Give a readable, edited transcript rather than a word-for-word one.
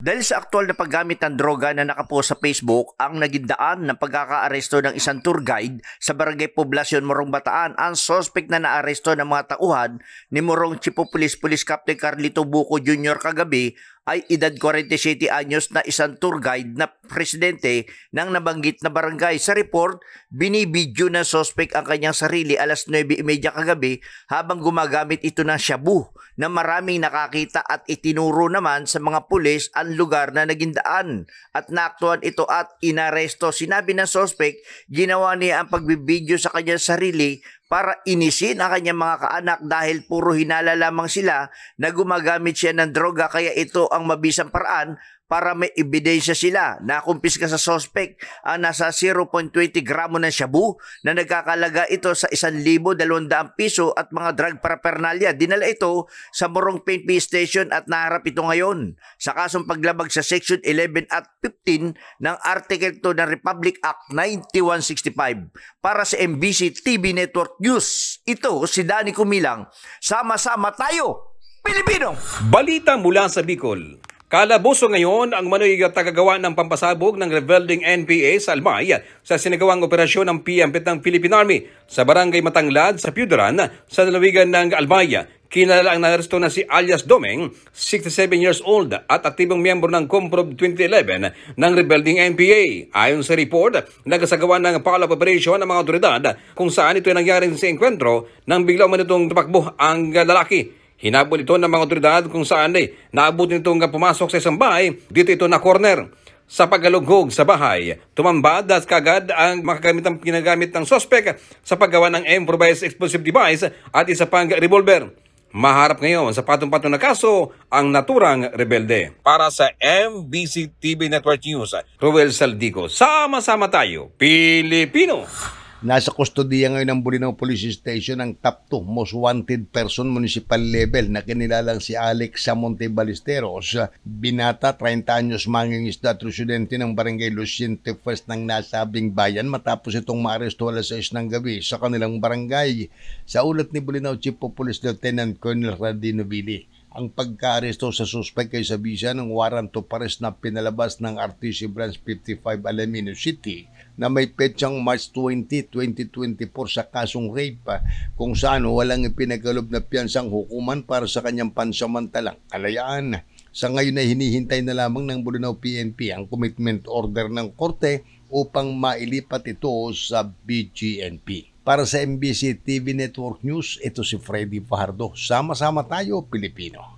Dahil sa aktual na paggamit ng droga na nakapost sa Facebook, ang naging daan ng pagkakaaresto ng isang tour guide sa Barangay Poblacion, Morong Bataan. Ang suspect na naaresto ng mga tauhan ni Morong Chief of Police Captain Carlito Buco Jr. kagabi ay edad 47 anyos na isang tour guide na presidente ng nabanggit na barangay. Sa report, binibidyo ng suspect ang kanyang sarili alas 9:30 kagabi habang gumagamit ito ng shabu na maraming nakakita at itinuro naman sa mga pulis ang lugar na naging daan at naaktuhan ito at inaresto. Sinabi ng suspect, ginawa niya ang pagbibidyo sa kanyang sarili para inisin ang kanyang mga kaanak dahil puro hinala lamang sila na gumagamit siya ng droga, kaya ito ang mabisang paraan para may ebidensya sila. Nakumpiska sa suspect ang nasa 0.20 gramo ng shabu na nagkakalaga ito sa 1,200 piso at mga drug paraphernalia. Dinala ito sa Morong PNP Station at naharap ito ngayon sa kasong paglabag sa Section 11 at 15 ng Article 2 ng Republic Act 9165. Para sa MBC TV Network News, ito si Danny Kumilang. Sama-sama tayo, Pilipino! Balita mula sa Bicol. Kalaboso ngayon ang manoy tagagawa ng pampasabog ng rebelding NPA sa Albay sa sinagawang operasyon ng PNP ng Philippine Army sa Barangay Matanglad sa Piudaran sa lalawigan ng Albay. Kilala ang naresto na si alias Domeng, 67 years old at aktibong miyembro ng Comprov 2011 ng rebelding NPA. Ayon sa report, nagsagawa ng follow-up operation ng mga otoridad kung saan ito ay nangyari sa enkwentro nang bigla umanitong tumakbo ang lalaki. Hinabol ito ng mga otoridad kung saan naabot nitong pumasok sa isang bahay. Dito ito na corner. Sa paggalughog sa bahay, tumambad at kagad ang makagamitang ginagamit ng suspect sa paggawa ng improvised explosive device at isa pang revolver. Maharap ngayon sa patong-patong na kaso ang naturang rebelde. Para sa MBC TV Network News, Ruel Saldico, sama-sama tayo, Pilipino! Nasa kustodiya ngayon ng Bolinao Police Station ang top 2 most wanted person municipal level na kinilalang si Alex Samonte Ballesteros. Binata, 30 anyos, mangingisda at residente ng Barangay Luciente First ng nasabing bayan matapos itong maaresto alas 6 ng gabi sa kanilang barangay. Sa ulat ni Bolinao Chief of Police Lieutenant Colonel Radino Vili, ang pagka-aresto sa suspect ay sa bisa ng warrant of arrest na pinalabas ng RTC Branch 55 Alamino City na may petsang March 20, 2024 sa kasong rape kung saan walang ipinagalob na piyansang hukuman para sa kanyang pansamantalang kalayaan. Sa ngayon ay hinihintay na lamang ng Bolinao PNP ang commitment order ng korte upang mailipat ito sa BGNP. Para sa MBC TV Network News, ito si Freddy Fajardo. Sama-sama tayo, Pilipino.